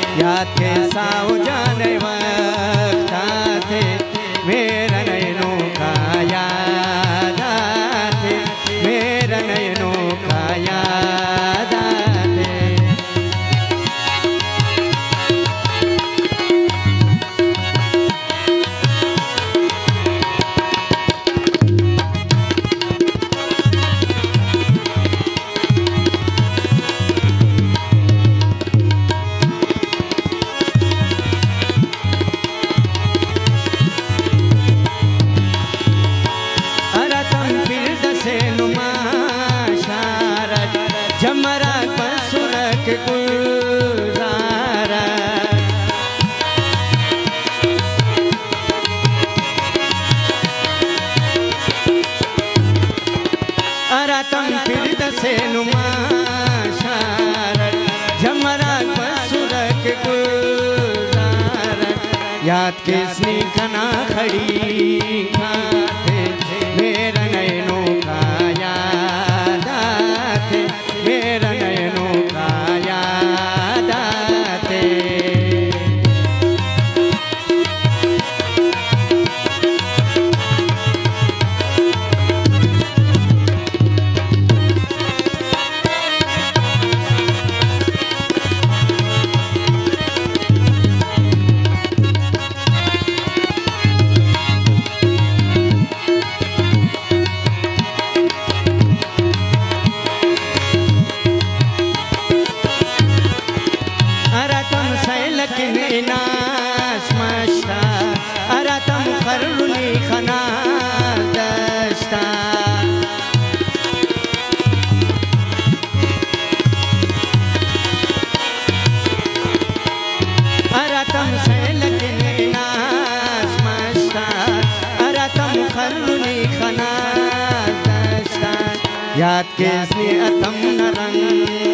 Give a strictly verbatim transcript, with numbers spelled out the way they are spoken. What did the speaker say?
याद के साओ जाने वक्त आते मेरा नैनों का याद आते मेरा नैनों का याद आते। जमरा पर सुरख गुलजारा अरतम फिरद से नुमा शारद जमरा पर सुरख गुलजारा। याद किसने खना खड़ी खाते मेरा नैनों का याद आते मेरा नैनों का याद आते। नाशमश्ता अरतम खरुनी खना दस्ता अरतम सैलकिनी नाशमश्ता अरतम खरुनी खना दस्ता। याद किसने अतम न रंग